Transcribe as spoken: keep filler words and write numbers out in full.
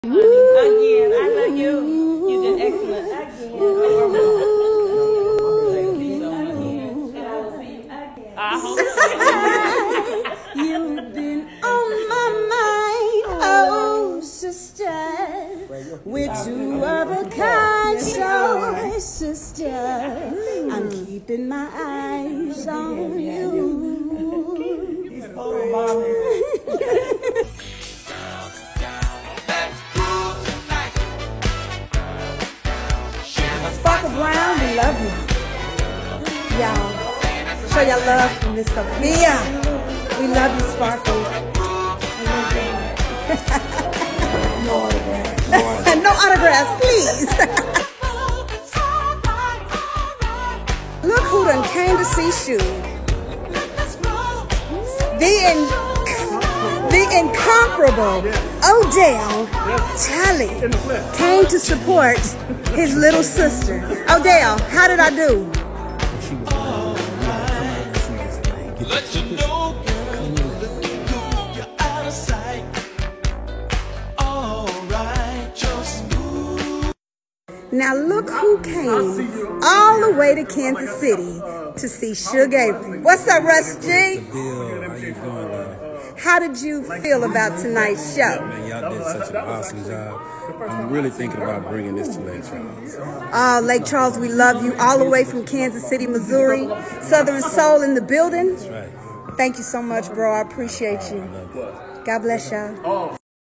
Again, I love you. You did excellent. Again. I hope so. You've been on my mind, oh sister. We're two of a kind, so sister. I'm keeping my eyes on you. Sparkle Brown, we love you. Y'all, show your love for Miss Sophia. We love you, Sparkle. No autographs. No autographs, please. Look who done came to see Shu. The, in, the incomparable Odell Talley came to support his little sister. Odell, how did I do? Let you know you're out of sight. All right, just move. Now look who came all the way to Kansas City to see Suge Avery. What's up, Russ G? Bill, how you doing, man? How did you feel about tonight's show? Man, y'all did such an awesome job. I'm really thinking about bringing this to Lake Charles. Oh, Lake Charles, we love you. All the way from Kansas City, Missouri. Southern Soul in the building. That's right. Thank you so much, bro. I appreciate you. God bless y'all.